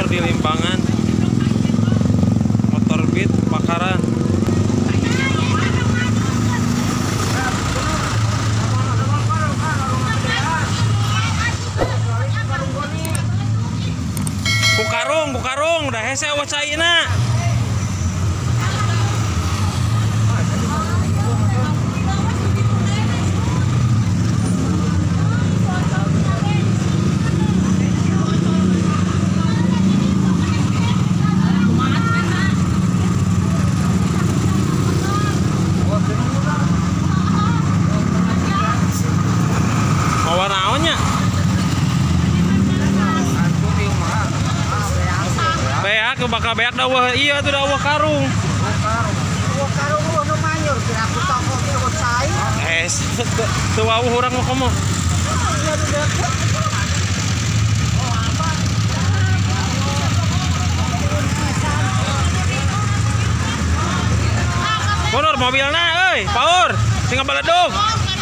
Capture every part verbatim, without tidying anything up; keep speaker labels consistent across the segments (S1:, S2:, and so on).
S1: di Limbangan. Motor Beat kebakaran. Bukarung, bukarung, udah hese wacaina. Mau naonnya? Beak, bakal beak dawah iya tuh dawah karung.
S2: Dawah karung lu nu manyur kira aku toko ge wacai.
S1: Eh, teu wawuh urang mah komo. Mundur mobilna euy, paur, tinggal baledug.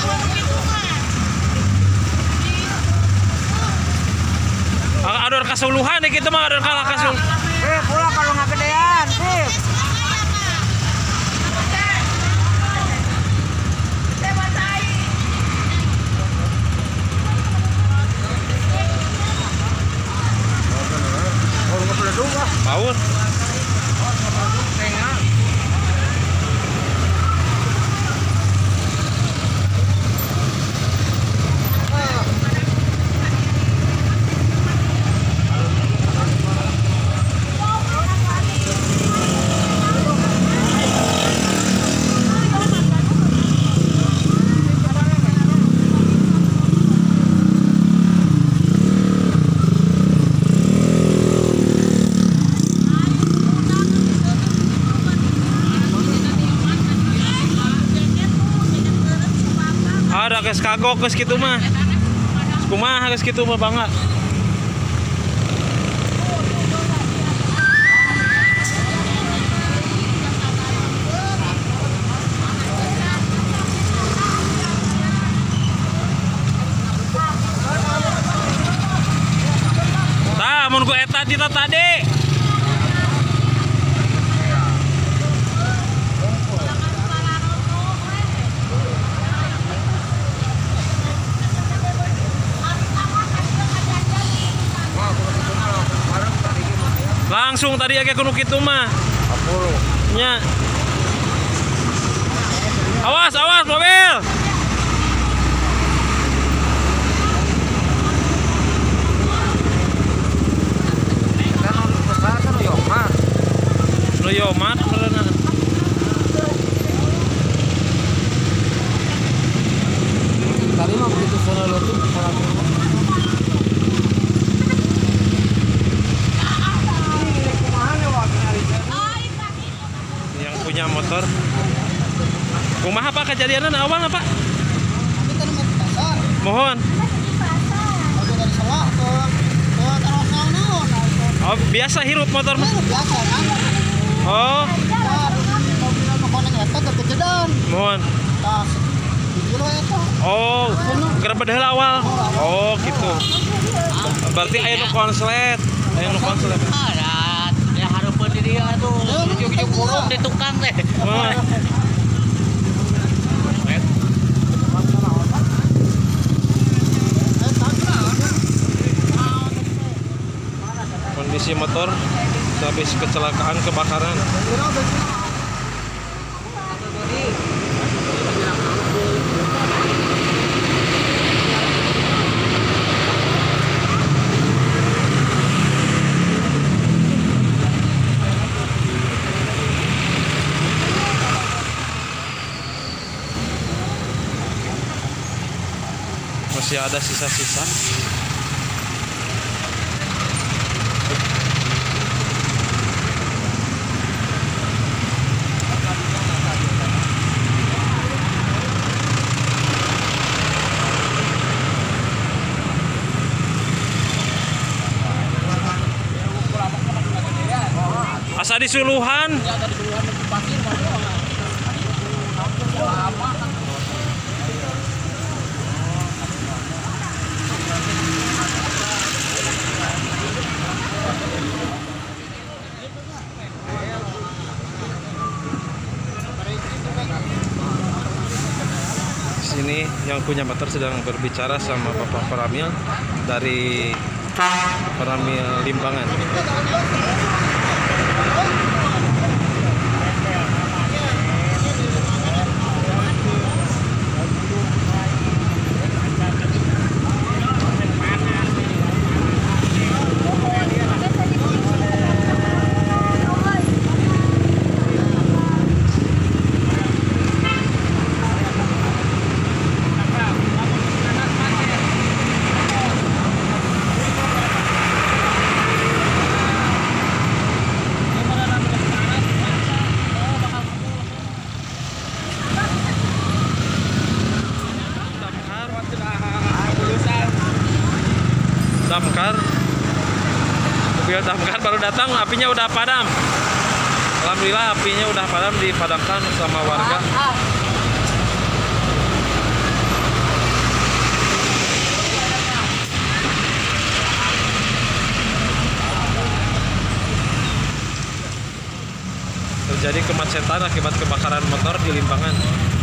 S1: Ador kasuluhan nih kita mah ador kalah kasul.
S2: Eh pulang kalau nggak gedean, sip. Oh nggak boleh dong ah.
S1: Paur. Ada geus kagok geus kitu mah. Kumaha geus kitu mah bangga. Tah mun ku eta di tadi. Langsung tadi age kudu kitu mah. Nya. Awas, awas mobil. Nu yomat beulana.
S2: Tadi mah begitu sono leutik
S1: yang punya motor. Kumaha Pak kejadianan awal apa?
S2: Kami tadi mau ke pasar.
S1: Mohon.
S2: Aku dari sawah ke ke terowongan naon.
S1: Oh, biasa hirup motor mah.
S2: Biasa kan.
S1: Oh,
S2: Mobil nu koneng eta teu kejedan.
S1: mohon.
S2: Tas kilo eta.
S1: Oh, gerebed heula awal. Oh, gitu. Berarti aya nu konslet. Aya nu konslet.
S3: Ada, ya harapan di dia tuh, ujung-ujung burung di tukang teh.
S1: Oh. Kondisi motor habis kecelakaan kebakaran. Masih ada sisa-sisa. Asa disuluhan. yang punya motor sedang berbicara sama Bapak Paramil dari Paramil Limbangan. Damkar, mobil damkar baru datang, apinya udah padam. Alhamdulillah apinya udah padam, dipadamkan sama warga. Terjadi kemacetan akibat kebakaran motor di Limbangan.